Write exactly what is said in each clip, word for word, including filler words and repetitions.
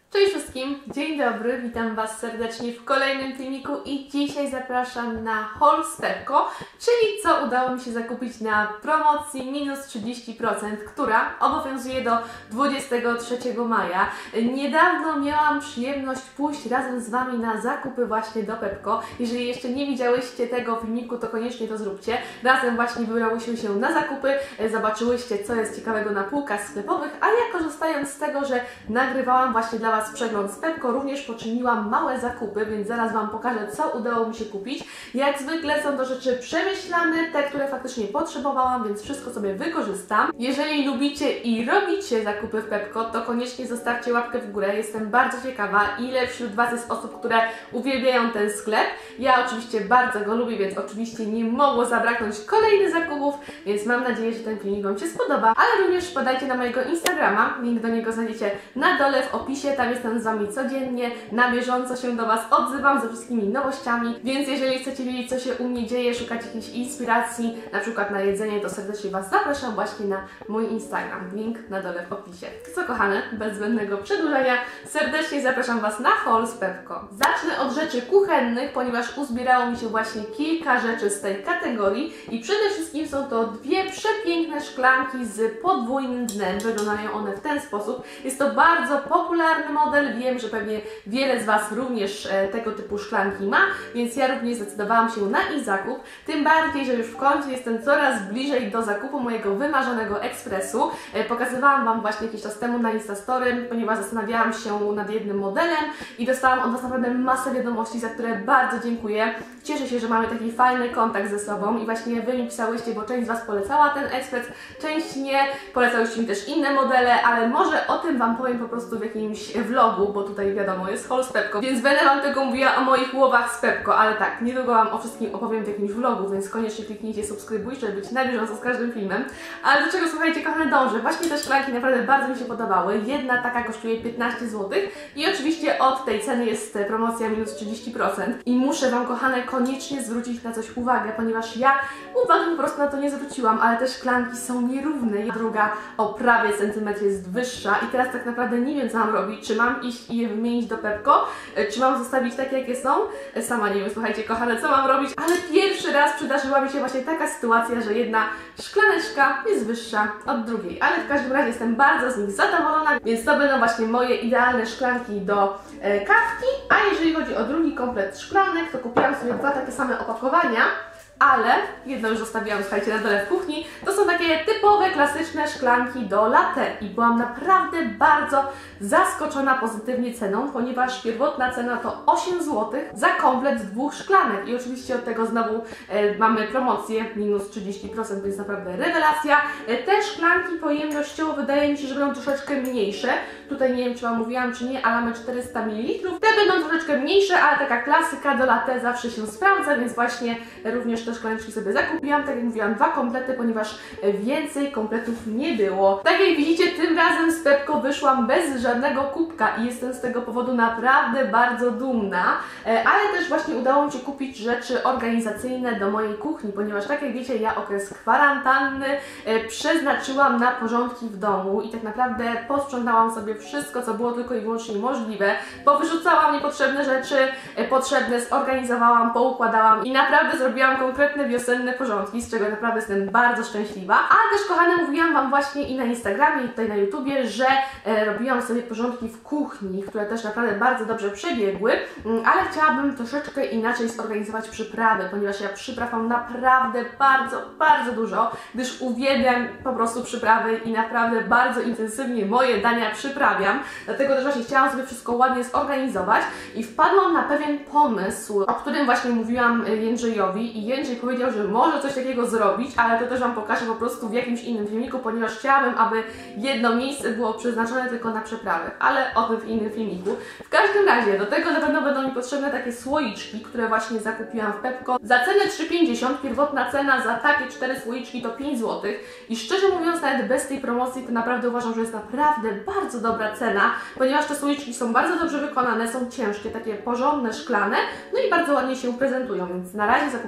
Cześć wszystkim, dzień dobry, witam Was serdecznie w kolejnym filmiku i dzisiaj zapraszam na haul z Pepco, czyli co udało mi się zakupić na promocji minus trzydzieści procent, która obowiązuje do dwudziestego trzeciego maja. Niedawno miałam przyjemność pójść razem z Wami na zakupy właśnie do Pepco. Jeżeli jeszcze nie widziałyście tego filmiku, to koniecznie to zróbcie. Razem właśnie wybrałyśmy się na zakupy, zobaczyłyście co jest ciekawego na półkach sklepowych, a ja korzystając z tego, że nagrywałam właśnie dla Was przegląd z Pepco, również poczyniłam małe zakupy, więc zaraz Wam pokażę, co udało mi się kupić. Jak zwykle są to rzeczy przemyślane, te, które faktycznie potrzebowałam, więc wszystko sobie wykorzystam. Jeżeli lubicie i robicie zakupy w Pepco, to koniecznie zostawcie łapkę w górę. Jestem bardzo ciekawa, ile wśród Was jest osób, które uwielbiają ten sklep. Ja oczywiście bardzo go lubię, więc oczywiście nie mogło zabraknąć kolejnych zakupów, więc mam nadzieję, że ten filmik Wam się spodoba. Ale również wpadajcie na mojego Instagrama, link do niego znajdziecie na dole w opisie, tam jestem z Wami codziennie, na bieżąco się do Was odzywam ze wszystkimi nowościami, więc jeżeli chcecie wiedzieć, co się u mnie dzieje, szukać jakiejś inspiracji, na przykład na jedzenie, to serdecznie Was zapraszam właśnie na mój Instagram, link na dole w opisie. Co kochane, bez zbędnego przedłużania, serdecznie zapraszam Was na haul z Pepco. Zacznę od rzeczy kuchennych, ponieważ uzbierało mi się właśnie kilka rzeczy z tej kategorii i przede wszystkim są to dwie przepiękne szklanki z podwójnym dnem. Wyglądają one w ten sposób. Jest to bardzo popularny model. Wiem, że pewnie wiele z Was również e, tego typu szklanki ma, więc ja również zdecydowałam się na ich zakup. Tym bardziej, że już w końcu jestem coraz bliżej do zakupu mojego wymarzonego ekspresu. E, pokazywałam Wam właśnie jakiś czas temu na Instastory, ponieważ zastanawiałam się nad jednym modelem i dostałam od Was naprawdę masę wiadomości, za które bardzo dziękuję. Cieszę się, że mamy taki fajny kontakt ze sobą i właśnie Wy mi pisałyście, bo część z Was polecała ten ekspres, część nie. Polecałyście mi też inne modele, ale może o tym Wam powiem po prostu w jakimś vlogu, bo tutaj wiadomo, jest haul z Pepco, więc będę Wam tylko mówiła o moich łowach z Pepco, ale tak, niedługo Wam o wszystkim opowiem w jakimś vlogu, więc koniecznie kliknijcie subskrybuj, żeby być na bieżąco z każdym filmem. Ale do czego, słuchajcie, kochane, dążę? Właśnie te szklanki naprawdę bardzo mi się podobały. Jedna taka kosztuje piętnaście złotych i oczywiście od tej ceny jest promocja minus trzydzieści procent. I muszę Wam, kochane, koniecznie zwrócić na coś uwagę, ponieważ ja uwagi po prostu na to nie zwróciłam, ale te szklanki są nierówne. Druga o prawie centymetr jest wyższa i teraz tak naprawdę nie wiem, co mam robić. Czy mam iść i je wymienić do Pepco, czy mam zostawić takie, jakie są? Sama nie wiem, słuchajcie, kochane, co mam robić, ale pierwszy raz przydarzyła mi się właśnie taka sytuacja, że jedna szklaneczka jest wyższa od drugiej, ale w każdym razie jestem bardzo z nich zadowolona, więc to będą właśnie moje idealne szklanki do e, kawki, a jeżeli chodzi o drugi komplet szklanek, to kupiłam sobie dwa takie same opakowania, ale jedno już zostawiłam, słuchajcie, na dole w kuchni. To są takie typowe, klasyczne szklanki do latte i byłam naprawdę bardzo zaskoczona pozytywnie ceną, ponieważ pierwotna cena to osiem złotych za komplet dwóch szklanek i oczywiście od tego znowu e, mamy promocję minus trzydzieści procent, więc naprawdę rewelacja. E, te szklanki pojemnościowo wydaje mi się, że będą troszeczkę mniejsze. Tutaj nie wiem, czy Wam mówiłam, czy nie, ale mamy czterysta mililitrów. Te będą troszeczkę mniejsze, ale taka klasyka do latte zawsze się sprawdza, więc właśnie również te szklaneczki sobie zakupiłam. Tak jak mówiłam, dwa komplety, ponieważ więcej kompletów nie było. Tak jak widzicie, tym razem z Pepco wyszłam bez żadnego kubka i jestem z tego powodu naprawdę bardzo dumna. Ale też właśnie udało mi się kupić rzeczy organizacyjne do mojej kuchni, ponieważ tak jak wiecie, ja okres kwarantanny przeznaczyłam na porządki w domu i tak naprawdę posprzątałam sobie wszystko, co było tylko i wyłącznie możliwe. Powyrzucałam niepotrzebne rzeczy, potrzebne zorganizowałam, poukładałam i naprawdę zrobiłam konkretne wiosenne porządki, z czego naprawdę jestem bardzo szczęśliwa. Ale też, kochane, mówiłam Wam właśnie i na Instagramie, i tutaj na YouTubie, że e, robiłam sobie porządki w kuchni, które też naprawdę bardzo dobrze przebiegły, ale chciałabym troszeczkę inaczej zorganizować przyprawy, ponieważ ja przypraw mam naprawdę bardzo, bardzo dużo, gdyż uwielbiam po prostu przyprawy i naprawdę bardzo intensywnie moje dania przyprawiam. Dlatego też właśnie chciałam sobie wszystko ładnie zorganizować i wpadłam na pewien pomysł, o którym właśnie mówiłam Jędrzejowi i Jędrzej powiedział, że może coś takiego zrobić, ale to też Wam pokażę po prostu w jakimś innym filmiku, ponieważ chciałabym, aby jedno miejsce było przeznaczone tylko na przeprawy, ale o tym w innym filmiku. W każdym razie, do tego na pewno będą mi potrzebne takie słoiczki, które właśnie zakupiłam w Pepco. Za cenę trzy pięćdziesiąt, pierwotna cena za takie cztery słoiczki to pięć złotych i szczerze mówiąc, nawet bez tej promocji to naprawdę uważam, że jest naprawdę bardzo dobra cena, ponieważ te słoiczki są bardzo dobrze wykonane, są ciężkie, takie porządne, szklane, no i bardzo ładnie się prezentują, więc na razie zakupiłam sobie takie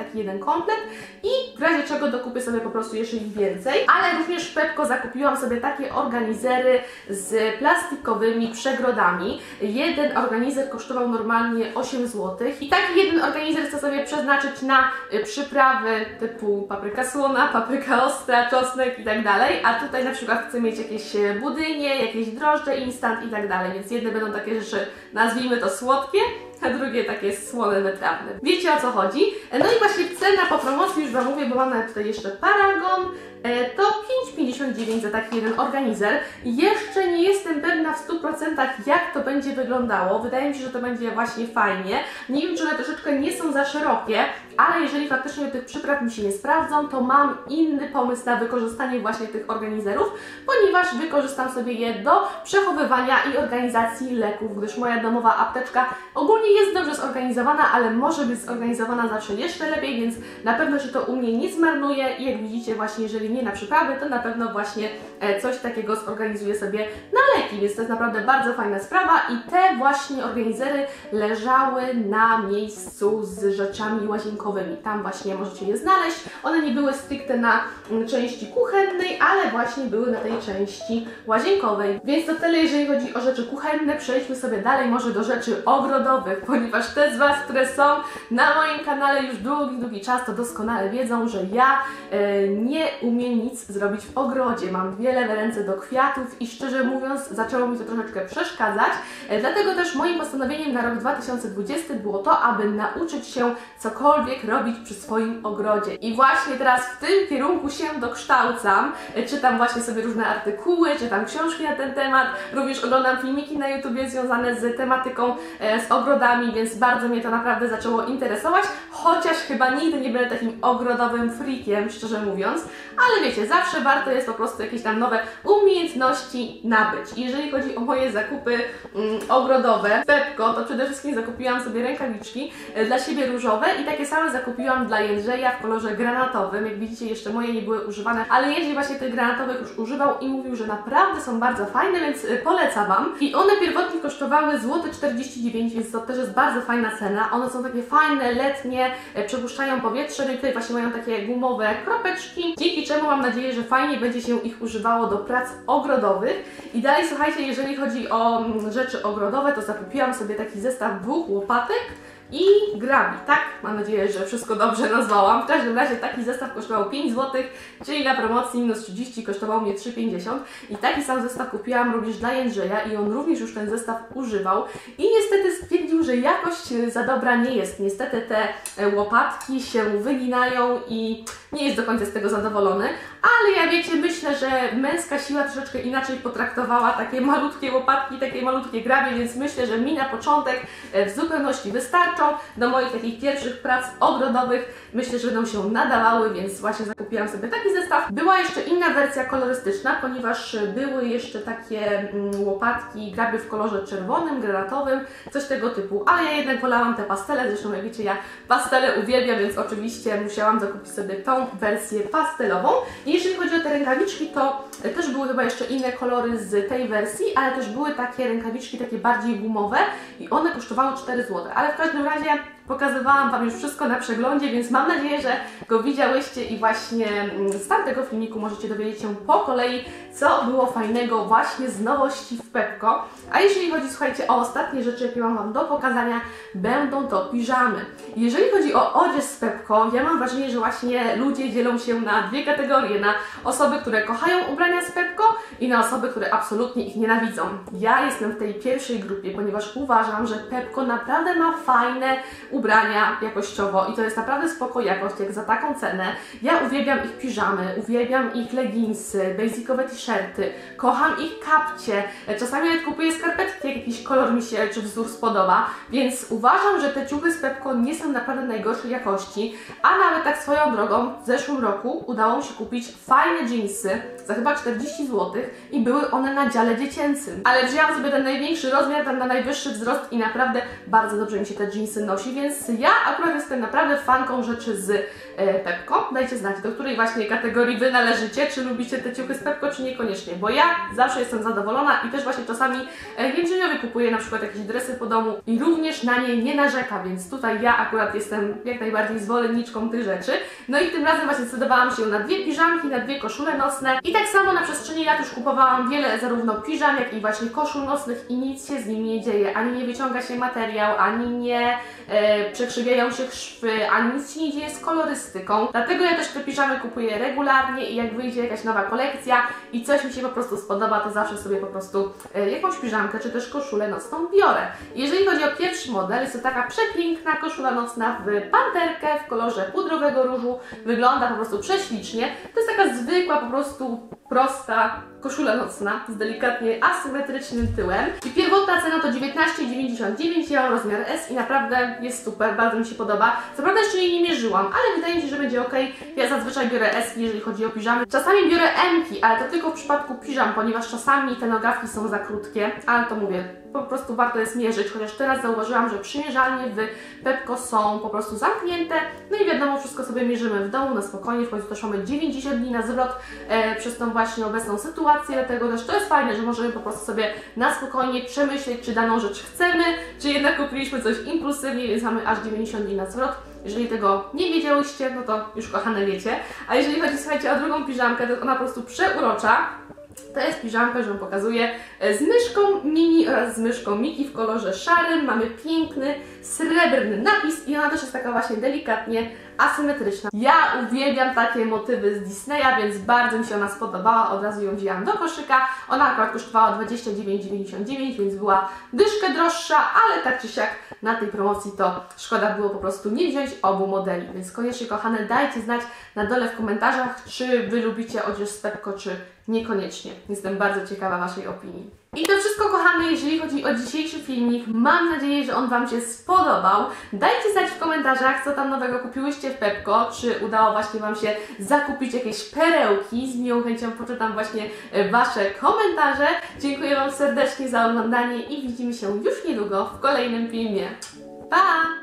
taki jeden komplet i w razie czego dokupię sobie po prostu jeszcze ich więcej. Ale również w Pepco zakupiłam sobie takie organizery z plastikowymi przegrodami. Jeden organizer kosztował normalnie osiem złotych i taki jeden organizer chcę sobie przeznaczyć na przyprawy typu papryka słona, papryka ostra, czosnek i tak dalej, a tutaj na przykład chcę mieć jakieś budynie, jakieś drożdże instant i tak dalej, więc jedne będą takie rzeczy, nazwijmy to słodkie, a drugie takie słone, wytrawne. Wiecie o co chodzi? No i właśnie cena po promocji, już Wam mówię, bo mamy tutaj jeszcze Paragon, to pięć pięćdziesiąt dziewięć za taki jeden organizer. Jeszcze nie jestem pewna w stu procentach jak to będzie wyglądało. Wydaje mi się, że to będzie właśnie fajnie. Nie wiem, czy one troszeczkę nie są za szerokie, ale jeżeli faktycznie tych przypraw mi się nie sprawdzą, to mam inny pomysł na wykorzystanie właśnie tych organizerów, ponieważ wykorzystam sobie je do przechowywania i organizacji leków, gdyż moja domowa apteczka ogólnie jest dobrze zorganizowana, ale może być zorganizowana zawsze jeszcze lepiej, więc na pewno się to u mnie nie zmarnuje i jak widzicie właśnie, jeżeli nie na przyprawy, to na pewno właśnie coś takiego zorganizuję sobie na leki, więc to jest naprawdę bardzo fajna sprawa i te właśnie organizery leżały na miejscu z rzeczami łazienkowymi. Tam właśnie możecie je znaleźć. One nie były stricte na części kuchennej, ale właśnie były na tej części łazienkowej. Więc to tyle, jeżeli chodzi o rzeczy kuchenne. Przejdźmy sobie dalej może do rzeczy ogrodowych, ponieważ te z Was, które są na moim kanale już długi, długi czas, to doskonale wiedzą, że ja e, nie umiem nic zrobić w ogrodzie. Mam dwie lewe ręce do kwiatów i szczerze mówiąc zaczęło mi to troszeczkę przeszkadzać. E, dlatego też moim postanowieniem na rok dwa tysiące dwudziesty było to, aby nauczyć się cokolwiek robić przy swoim ogrodzie. I właśnie teraz w tym kierunku się dokształcam. E, czytam właśnie sobie różne artykuły, czytam książki na ten temat, również oglądam filmiki na YouTubie związane z tematyką, e, z ogrodami, więc bardzo mnie to naprawdę zaczęło interesować, chociaż chyba nigdy nie będę takim ogrodowym freakiem, szczerze mówiąc, ale wiecie, zawsze warto jest po prostu jakieś tam nowe umiejętności nabyć. I jeżeli chodzi o moje zakupy mm, ogrodowe w Pepco, to przede wszystkim zakupiłam sobie rękawiczki e, dla siebie różowe i takie same zakupiłam dla Jędrzeja w kolorze granatowym. Jak widzicie, jeszcze moje nie były używane, ale Jędrzej właśnie tych granatowych już używał i mówił, że naprawdę są bardzo fajne, więc e, polecam Wam. I one pierwotnie kosztowały złoty czterdzieści dziewięć, więc to też jest bardzo fajna cena. One są takie fajne, letnie, e, przepuszczają powietrze, no i tutaj właśnie mają takie gumowe kropeczki, dzięki czemu mam nadzieję, że fajnie będzie się ich używało do prac ogrodowych. I dalej słuchajcie, jeżeli chodzi o mm, rzeczy ogrodowe, to zakupiłam sobie taki zestaw dwóch łopatek i grabi, tak? Mam nadzieję, że wszystko dobrze nazwałam. W każdym razie taki zestaw kosztował pięć złotych, czyli na promocji minus trzydzieści kosztował mnie trzy pięćdziesiąt. I taki sam zestaw kupiłam również dla Jędrzeja i on również już ten zestaw używał. I niestety stwierdził, że jakość za dobra nie jest. Niestety te łopatki się wyginają i nie jest do końca z tego zadowolony. Ale ja wiecie, myślę, że męska siła troszeczkę inaczej potraktowała takie malutkie łopatki, takie malutkie grabie, więc myślę, że mi na początek w zupełności wystarczą. Do moich takich pierwszych prac ogrodowych myślę, że będą się nadawały, więc właśnie zakupiłam sobie taki zestaw. Była jeszcze inna wersja kolorystyczna, ponieważ były jeszcze takie mm, łopatki, grabie w kolorze czerwonym, granatowym, coś tego typu, ale ja jednak wolałam te pastele, zresztą jak wiecie, ja pastele uwielbiam, więc oczywiście musiałam zakupić sobie tą wersję pastelową. I jeżeli chodzi o te rękawiczki, to też były chyba jeszcze inne kolory z tej wersji, ale też były takie rękawiczki takie bardziej gumowe i one kosztowały cztery złote, ale w każdym razie pokazywałam Wam już wszystko na przeglądzie, więc mam nadzieję, że go widziałyście i właśnie z tamtego filmiku możecie dowiedzieć się po kolei, co było fajnego właśnie z nowości w Pepco. A jeżeli chodzi, słuchajcie, o ostatnie rzeczy, jakie mam Wam do pokazania, będą to piżamy. Jeżeli chodzi o odzież z Pepco, ja mam wrażenie, że właśnie ludzie dzielą się na dwie kategorie, na osoby, które kochają ubrania z Pepco i na osoby, które absolutnie ich nienawidzą. Ja jestem w tej pierwszej grupie, ponieważ uważam, że Pepco naprawdę ma fajne ubrania jakościowo i to jest naprawdę spoko jakość, jak za taką cenę. Ja uwielbiam ich piżamy, uwielbiam ich leginsy, basicowe t-shirty, kocham ich kapcie, czasami nawet kupuję skarpetki, jak jakiś kolor mi się czy wzór spodoba, więc uważam, że te ciuchy z Pepco nie są naprawdę najgorszej jakości, a nawet tak swoją drogą w zeszłym roku udało mi się kupić fajne jeansy za chyba czterdzieści złotych i były one na dziale dziecięcym. Ale wzięłam sobie ten największy rozmiar, tam na najwyższy wzrost i naprawdę bardzo dobrze mi się te jeansy nosi, więc ja akurat jestem naprawdę fanką rzeczy z e, Pepco. Dajcie znać, do której właśnie kategorii Wy należycie, czy lubicie te ciuchy z Pepco, czy niekoniecznie, bo ja zawsze jestem zadowolona i też właśnie czasami e, Jędrzeniowi kupuję na przykład jakieś dresy po domu i również na nie nie narzeka, więc tutaj ja akurat jestem jak najbardziej zwolenniczką tych rzeczy. No i tym razem właśnie zdecydowałam się na dwie piżamki, na dwie koszule nocne i tak samo na przestrzeni lat już kupowałam wiele zarówno piżam, jak i właśnie koszul nocnych i nic się z nimi nie dzieje, ani nie wyciąga się materiał, ani nie e, przekrzywiają się szwy, ani nic się nie dzieje z kolorystyką. Dlatego ja też te piżamy kupuję regularnie i jak wyjdzie jakaś nowa kolekcja i coś mi się po prostu spodoba, to zawsze sobie po prostu e, jakąś piżamkę czy też koszulę nocną biorę. Jeżeli chodzi o pierwszy model, jest to taka przepiękna koszula nocna w panterkę w kolorze pudrowego różu. Wygląda po prostu prześlicznie. To jest taka zwykła, po prostu prosta koszula nocna z delikatnie asymetrycznym tyłem. I pierwotna cena to dziewiętnaście dziewięćdziesiąt dziewięć, ja mam rozmiar S i naprawdę jest super, bardzo mi się podoba. Co prawda jeszcze jej nie mierzyłam, ale wydaje mi się, że będzie ok. Ja zazwyczaj biorę S, jeżeli chodzi o piżamy. Czasami biorę M-ki, ale to tylko w przypadku piżam, ponieważ czasami te nogawki są za krótkie, ale to mówię, po prostu warto jest mierzyć, chociaż teraz zauważyłam, że przymierzalnie w Pepco są po prostu zamknięte, no i wiadomo, wszystko sobie mierzymy w domu, na spokojnie, w końcu też mamy dziewięćdziesiąt dni na zwrot e, przez tą właśnie obecną sytuację, dlatego też to jest fajne, że możemy po prostu sobie na spokojnie przemyśleć, czy daną rzecz chcemy, czy jednak kupiliśmy coś impulsywnie, więc mamy aż dziewięćdziesiąt dni na zwrot. Jeżeli tego nie wiedziałyście, no to już kochane wiecie. A jeżeli chodzi, słuchajcie, o drugą piżamkę, to jest ona po prostu przeurocza. To jest piżamka, że Wam pokazuję, z myszką mini oraz z myszką Miki w kolorze szarym. Mamy piękny, srebrny napis i ona też jest taka właśnie delikatnie asymetryczna. Ja uwielbiam takie motywy z Disneya, więc bardzo mi się ona spodobała. Od razu ją wzięłam do koszyka. Ona akurat kosztowała dwadzieścia dziewięć dziewięćdziesiąt dziewięć, więc była dyszkę droższa, ale tak czy siak na tej promocji to szkoda było po prostu nie wziąć obu modeli. Więc koniecznie, kochane, dajcie znać na dole w komentarzach, czy Wy lubicie odzież z Pepco, czy niekoniecznie. Jestem bardzo ciekawa Waszej opinii. I to wszystko, kochane, jeżeli chodzi o dzisiejszy filmik. Mam nadzieję, że on Wam się spodobał. Dajcie znać w komentarzach, co tam nowego kupiłyście w Pepco, czy udało właśnie Wam się zakupić jakieś perełki. Z miłą chęcią poczytam właśnie Wasze komentarze. Dziękuję Wam serdecznie za oglądanie i widzimy się już niedługo w kolejnym filmie. Pa!